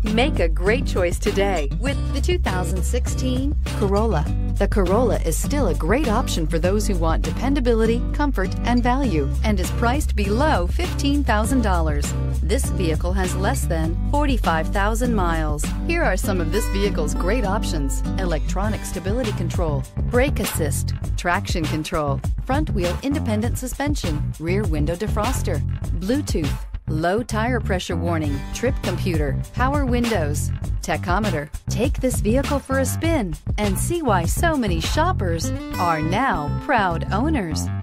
Make a great choice today with the 2016 Corolla. The Corolla is still a great option for those who want dependability, comfort, and value, and is priced below $15,000. This vehicle has less than 45,000 miles. Here are some of this vehicle's great options: electronic stability control, brake assist, traction control, front wheel independent suspension, rear window defroster, Bluetooth, low tire pressure warning, trip computer, power windows, tachometer. Take this vehicle for a spin and see why so many shoppers are now proud owners.